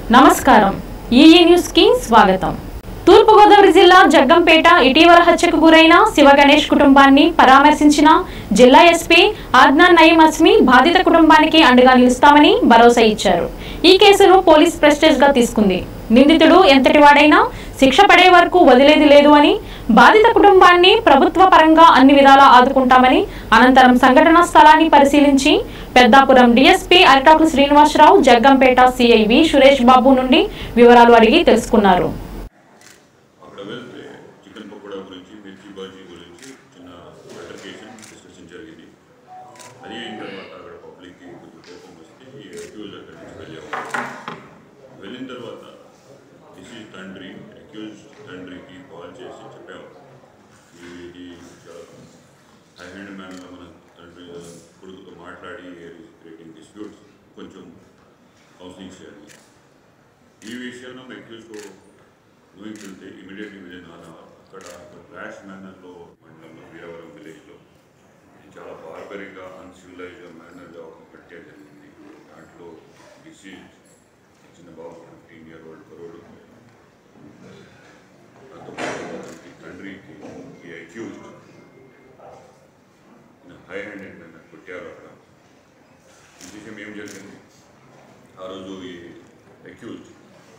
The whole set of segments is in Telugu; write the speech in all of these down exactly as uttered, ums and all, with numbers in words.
నమస్కారం ఈఈ న్యూస్ కి స్వాగతం। తూర్పు గోదావరి జిల్లా జగ్గంపేట ఇటీవల హత్యకు గురైన శివ గణేష్ కుటుంబాన్ని పరామర్శించిన జిల్లా ఎస్పీ అద్నాన్ నయీం అస్మి బాధిత కుటుంబానికి అండగా నిలుస్తామని భరోసా ఇచ్చారు। ఈ కేసును పోలీస్ ప్రెస్టేజ్ గా తీసుకుంది। నిందితుడు ఎంతటి వాడైనా శిక్ష పడే వరకు వదిలేది లేదు అని, బాధిత కుటుంబాన్ని ప్రభుత్వ పరంగా అన్ని విధాలా ఆదుకుంటామని అనంతరం సంఘటనా స్థలాన్ని పరిశీలించి Peddapuram DSP Aritakula Srinivasarao Jaggampeta CI V Suresh Babu నుండి వివరాలు అడిగి తెలుసుకున్నారు। తండ్రి అక్యూజ్ తండ్రికి కాల్ చేసి చెప్పాము, ఇది హై హ్యాండ్ మ్యాన్లో మన తండ్రి కొడుకుతో మాట్లాడి క్రియేటింగ్ డిస్ప్యూట్స్ కొంచెం కౌన్సిలింగ్ చేయాలి। ఈ విషయంలో అక్యూజ్కు ఊహించుంటే ఇమీడియట్లీ విదిన్ వన్ అవర్ అక్కడ ర్యాష్ మేనర్లో మండలంలో వీరవరం విలేజ్లో చాలా బార్బరిక్గా అన్సివిలైజ్డ్ మేనర్గా ఒక హత్య జరిగింది। దాంట్లో డిసీజ్ చిన్న బాబు ఫిఫ్టీన్ ఇయర్ ఓల్డ్ కరోడు తండ్రికి ఈ అక్యూజ్డ్ హై హ్యాండెడ్ మ్యాన్ కొట్టారు। అక్కడ ఈ విషయం ఏం జరిగింది, ఆ రోజు ఈ accused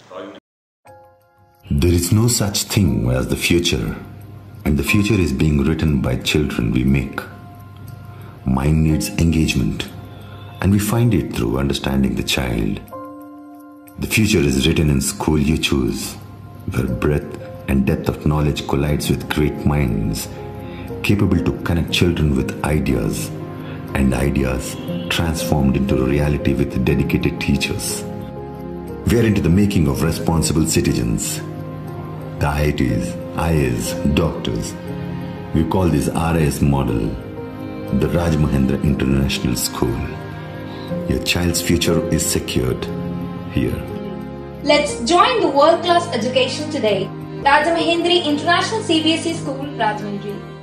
There is no such thing as the future, and the future is being written by children we make. Mind needs engagement, and we find it through understanding the child. The future is written in school you choose, where breadth and depth of knowledge collides with great minds, capable to connect children with ideas, and ideas transformed into reality with dedicated teachers. We are into the making of responsible citizens. The I I Ts, I A S, doctors. We call this R I S model the Rajamahendra International School. Your child's future is secured here. Let's join the world-class education today. Rajamahendra International C B S E School, Rajahmundry.